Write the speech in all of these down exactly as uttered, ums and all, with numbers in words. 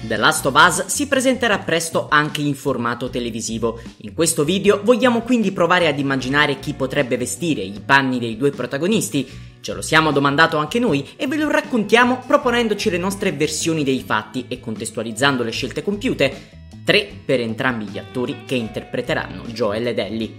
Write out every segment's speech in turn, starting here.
The Last of Us si presenterà presto anche in formato televisivo. In questo video vogliamo quindi provare ad immaginare chi potrebbe vestire i panni dei due protagonisti. Ce lo siamo domandato anche noi e ve lo raccontiamo proponendoci le nostre versioni dei fatti e contestualizzando le scelte compiute. Tre per entrambi gli attori che interpreteranno Joel ed Ellie.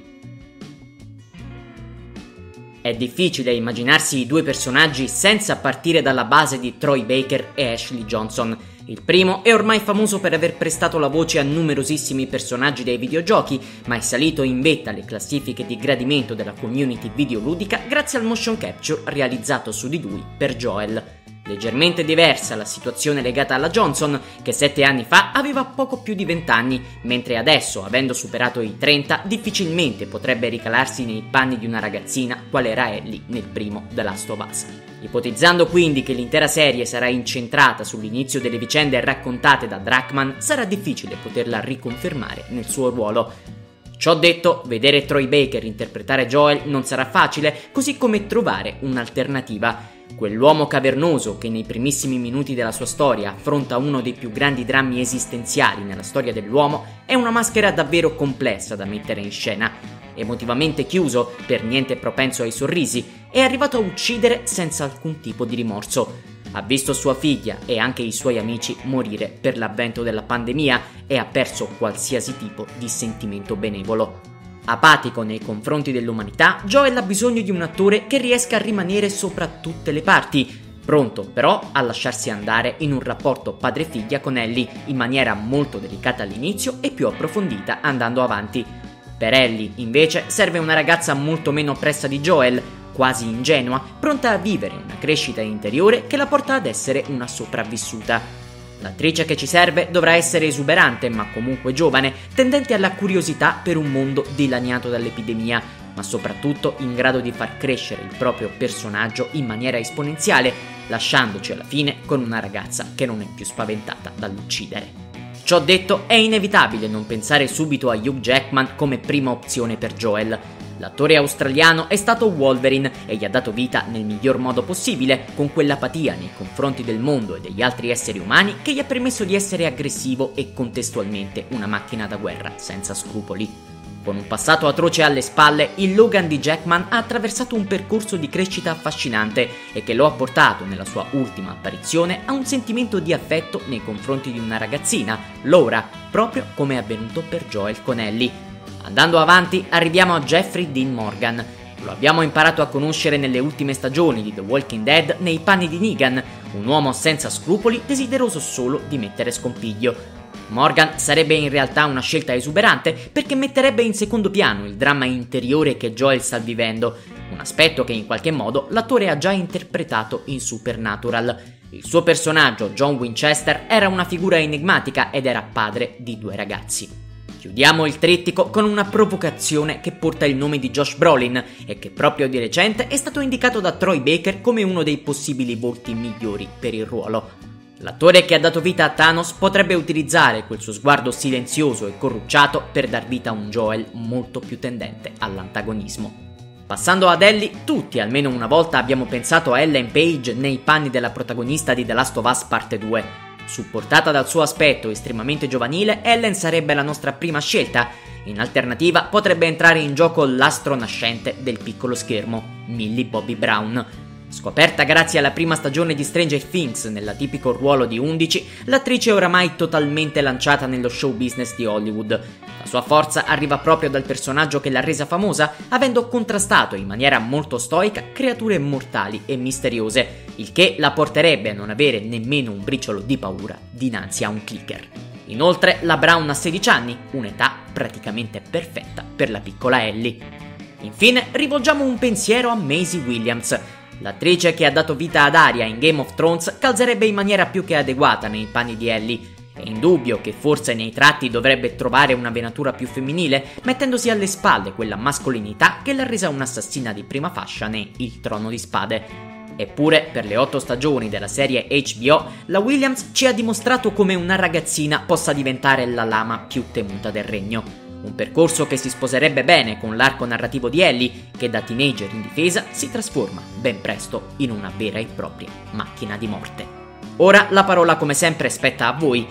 È difficile immaginarsi i due personaggi senza partire dalla base di Troy Baker e Ashley Johnson. Il primo è ormai famoso per aver prestato la voce a numerosissimi personaggi dei videogiochi, ma è salito in vetta alle classifiche di gradimento della community videoludica grazie al motion capture realizzato su di lui per Joel. Leggermente diversa la situazione legata alla Johnson, che sette anni fa aveva poco più di venti anni, mentre adesso, avendo superato i trenta, difficilmente potrebbe ricalarsi nei panni di una ragazzina quale era Ellie nel primo The Last of Us. Ipotizzando quindi che l'intera serie sarà incentrata sull'inizio delle vicende raccontate da Druckmann, sarà difficile poterla riconfermare nel suo ruolo. Ciò detto, vedere Troy Baker interpretare Joel non sarà facile, così come trovare un'alternativa. Quell'uomo cavernoso che nei primissimi minuti della sua storia affronta uno dei più grandi drammi esistenziali nella storia dell'uomo è una maschera davvero complessa da mettere in scena. Emotivamente chiuso, per niente propenso ai sorrisi, è arrivato a uccidere senza alcun tipo di rimorso. Ha visto sua figlia e anche i suoi amici morire per l'avvento della pandemia e ha perso qualsiasi tipo di sentimento benevolo. Apatico nei confronti dell'umanità, Joel ha bisogno di un attore che riesca a rimanere sopra tutte le parti, pronto però a lasciarsi andare in un rapporto padre-figlia con Ellie in maniera molto delicata all'inizio e più approfondita andando avanti. Per Ellie, invece, serve una ragazza molto meno oppressa di Joel, quasi ingenua, pronta a vivere una crescita interiore che la porta ad essere una sopravvissuta. L'attrice che ci serve dovrà essere esuberante, ma comunque giovane, tendente alla curiosità per un mondo dilaniato dall'epidemia, ma soprattutto in grado di far crescere il proprio personaggio in maniera esponenziale, lasciandoci alla fine con una ragazza che non è più spaventata dall'uccidere. Ciò detto, è inevitabile non pensare subito a Hugh Jackman come prima opzione per Joel. L'attore australiano è stato Wolverine e gli ha dato vita nel miglior modo possibile, con quell'apatia nei confronti del mondo e degli altri esseri umani che gli ha permesso di essere aggressivo e contestualmente una macchina da guerra senza scrupoli. Con un passato atroce alle spalle, il Logan di Jackman ha attraversato un percorso di crescita affascinante e che lo ha portato nella sua ultima apparizione a un sentimento di affetto nei confronti di una ragazzina, Laura, proprio come è avvenuto per Joel con Ellie. Andando avanti arriviamo a Jeffrey Dean Morgan. Lo abbiamo imparato a conoscere nelle ultime stagioni di The Walking Dead nei panni di Negan, un uomo senza scrupoli desideroso solo di mettere scompiglio. Morgan sarebbe in realtà una scelta esuberante perché metterebbe in secondo piano il dramma interiore che Joel sta vivendo, un aspetto che in qualche modo l'attore ha già interpretato in Supernatural. Il suo personaggio, John Winchester, era una figura enigmatica ed era padre di due ragazzi. Chiudiamo il trittico con una provocazione che porta il nome di Josh Brolin e che proprio di recente è stato indicato da Troy Baker come uno dei possibili volti migliori per il ruolo. L'attore che ha dato vita a Thanos potrebbe utilizzare quel suo sguardo silenzioso e corrucciato per dar vita a un Joel molto più tendente all'antagonismo. Passando ad Ellie, tutti almeno una volta abbiamo pensato a Ellen Page nei panni della protagonista di The Last of Us Parte due. Supportata dal suo aspetto estremamente giovanile, Ellen sarebbe la nostra prima scelta. In alternativa potrebbe entrare in gioco l'astro nascente del piccolo schermo, Millie Bobby Brown. Scoperta grazie alla prima stagione di Stranger Things nell'atipico ruolo di undici, l'attrice è oramai totalmente lanciata nello show business di Hollywood. La sua forza arriva proprio dal personaggio che l'ha resa famosa, avendo contrastato in maniera molto stoica creature mortali e misteriose, il che la porterebbe a non avere nemmeno un briciolo di paura dinanzi a un clicker. Inoltre la Brown ha sedici anni, un'età praticamente perfetta per la piccola Ellie. Infine rivolgiamo un pensiero a Maisie Williams. L'attrice che ha dato vita ad Arya in Game of Thrones calzerebbe in maniera più che adeguata nei panni di Ellie. È indubbio che forse nei tratti dovrebbe trovare una venatura più femminile, mettendosi alle spalle quella mascolinità che l'ha resa un'assassina di prima fascia nei Il Trono di Spade. Eppure, per le otto stagioni della serie H B O, la Williams ci ha dimostrato come una ragazzina possa diventare la lama più temuta del regno. Un percorso che si sposerebbe bene con l'arco narrativo di Ellie, che da teenager indifesa si trasforma ben presto in una vera e propria macchina di morte. Ora la parola come sempre spetta a voi.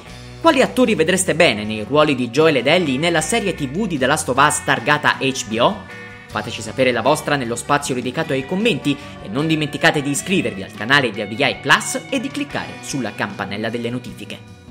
Quali attori vedreste bene nei ruoli di Joel ed Ellie nella serie tivù di The Last of Us targata H B O? Fateci sapere la vostra nello spazio dedicato ai commenti e non dimenticate di iscrivervi al canale di A V I Plus e di cliccare sulla campanella delle notifiche.